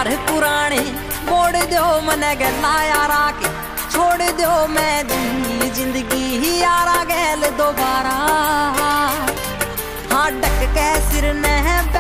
यार पुराने मोड़ दो मने गला यारा के, छोड़ दो मैं दी जिंदगी यारा गैल दोबारा। हाँ डक के सिर ने